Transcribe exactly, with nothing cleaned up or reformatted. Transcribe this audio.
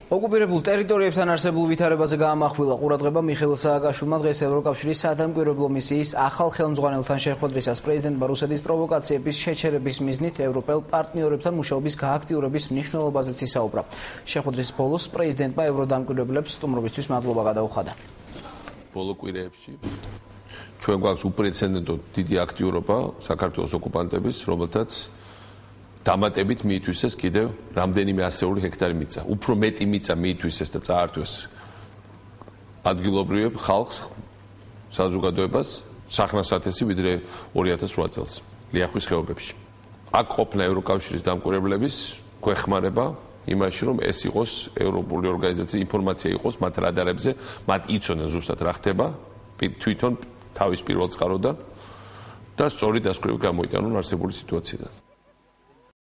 ოკუპირებულ ტერიტორიებთან არსებულ ვითარებაზე გაამახვილა ყურადღება მიხეილ სააკაშვილმა დღეს ევროკავშირის სადამკვირვებლო მისიის ახალ ხელმძღვანელთან შეხვედრისას პრეზიდენტმა რუსეთის პროვოკაციების შეჩერების მიზნით ევროპელ პარტნიორებთან მუშაობის გააქტიურების მნიშვნელობაზეც ისაუბრა. შეხვედრის ბოლოს პრეზიდენტმა ევროდამკვირვებლებს სტუმრობისთვის მადლობა გადაუხადა. ბოლო კვირეებში ჩვენ გვაქვს უპრეცედენტო დიდი აქტიურობა საქართველოს ოკუპანტების, რომელთაც დამატებით მიითვისეს კიდევ რამდენიმე ასეული ჰექტარი მიწა. უფრო მეტი მიწა მიითვისეს და წაართვეს ადგილობრივ ხალხს, საზოგადოებას, სახნავ-სათესი ვიდრე ორი ათას რვა წელს ლიახვის ხეობებში. აქ ყოფნა ევროკავშირის დამკვირვებლების გვეხმარება იმაში, რომ ეს იყოს ევროპული ორგანიზაცია, ინფორმაცია იყოს მათ რადარებზე, მათ იცოდნენ ზუსტად რა ხდება თვითონ თავის პირველ წყაროდან და სწორი დასკვნები გამოიტანონ არსებული სიტუაციიდან.